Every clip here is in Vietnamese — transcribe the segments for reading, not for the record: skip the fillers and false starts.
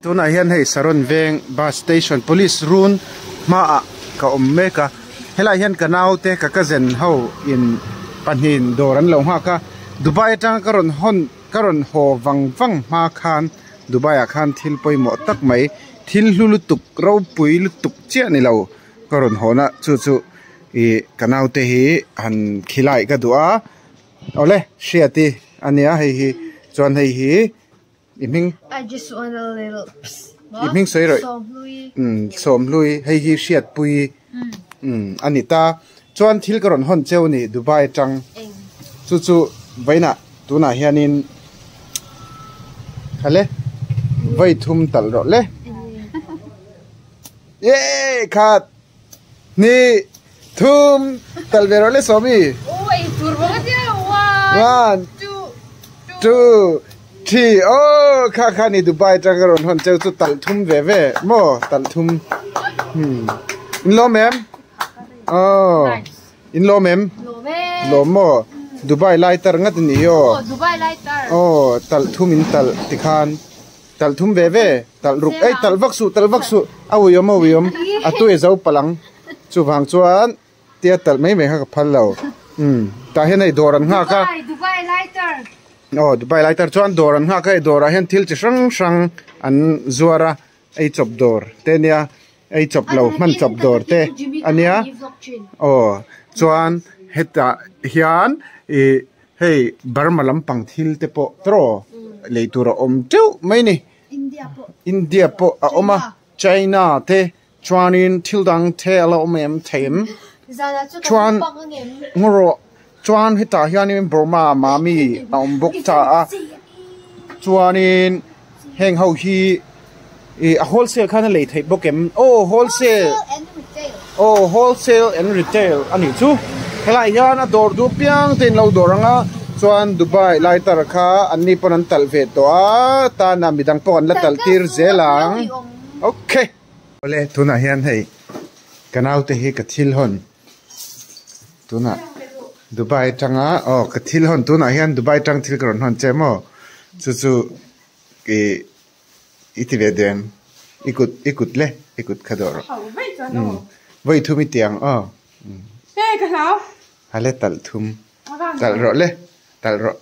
tuna hian hei saron veng bus station police run ma ka meka helai hian kanau te ka zen ho in panhin doran lo ha ka Dubai tang karon ho wang ma khan Dubai a khan thil poi mo tak mai thil hlu tuk ro pui lu tuk che ni lo karon hona chu e kanau te hi han khilai ka duwa ole shiati ania hi chuan hi iming I just want a little iming soi roi som lui hi shiat pui anita chuan thil karon hon cheu ni Dubai tang chu vaina tuna hianin khale vai thum tal ro le ye khat ni thum tal vero le somi oi turbo dia 1 2 3 oh kha ni Dubai tang karon hon cheu chu tal thum ve mo tal thum in lo mem oh in lo mem lo mo Dubai lighter ngat ni yo Dubai lighter oh tal thum in tal tikhan tal thum ve tal ruk ai tal vaksu awiyom atu e zau palang chu wang chuan tia tal mai ha ka phal lo ta he nei doran nga ka Dubai lighter oh Dubai lighter chuan doran nga ka dora hen thil chi sang an zuara ai chop dor te nia ai chop lo man chop dor te ania oh chuan heta hian hey barmalam pang thil te po tro leitura teu mai ni India po a oma China te chuanin thildang the ala omem them chuan ngoro chuan hita hianin Burma mami bok cha a chuanin heng ho hi a wholesale khana lei thei bokem wholesale and retail ani chu helai hian a dor du piang tin lo doranga chuan Dubai lighter kha anni pon an tal ve to a ta na midang pon la tal tir zelang okay ole tuna hian hei kanau te hi ka thil hon tuna Dubai tanga ka thil hon tuna hian Dubai tang thil karon hon chemo chu ke iti ve dem ikut khador vai thumi tiang pe ka hlau hale tal thum tal ro le tal ro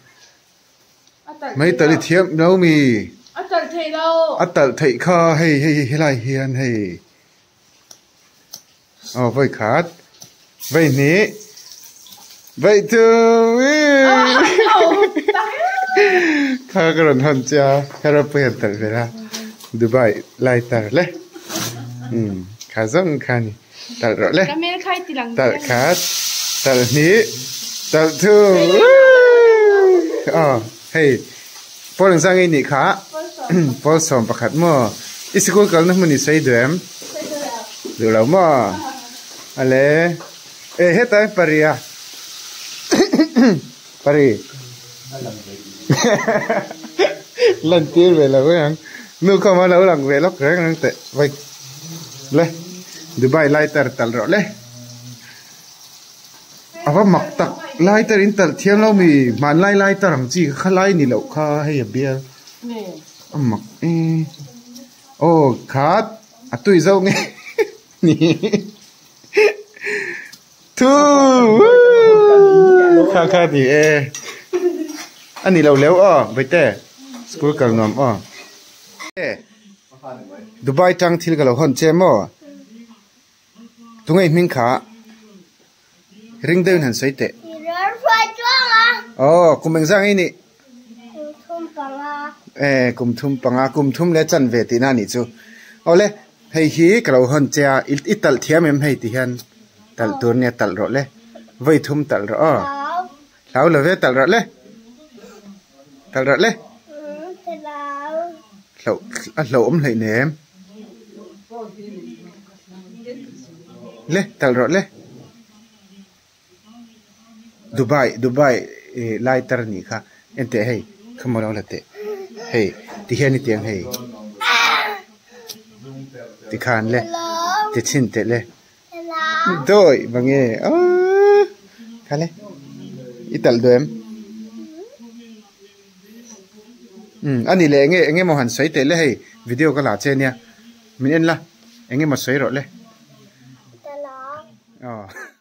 mấy tal thiam no mi atal thei lo atal thei kha hey lai hian hey vai khat vai ni vai tu kha karon han cha khara pe tal vera Dubai lighter le khazang khani tal ro le tal khat tal ni tal tu hey Paul sang ini kha Paul som pakhat mo iskul kal na muni sai dem du lo mo ale heta paria pari lan tir về là cái hàng nu không mà lâu lần về lóc ráng năng tệ vậy le Dubai lighter tal rõ le ava mak tak lighter in tal thiam lo mi man lighter ang chi khalai ni lo kha hay bia mak khat atui zo nge ni tu kha ni ani lo leo vậy te school kal nom Dubai tang thil galo hon che mo tungai ming kha ring deun han sai te kumeng jang ini kum thum le chan ve ti na ni chu ole hei hi kalo hon cha ital thiam em hei ti han tal tur ne tal ro le vai thum tal ro lau lo ve tal ro le lo lại ném le tal ro le Dubai lighter ni kha ente hey khamalo la te hey ti hian ni tiang hey ti khan le ti chin te le doi bange khale ital doem anh đi lệ nghe mà hẳn sấy tệ lệ hay video cái là trên nha mình yên là anh nghe mà sấy rồi lệ.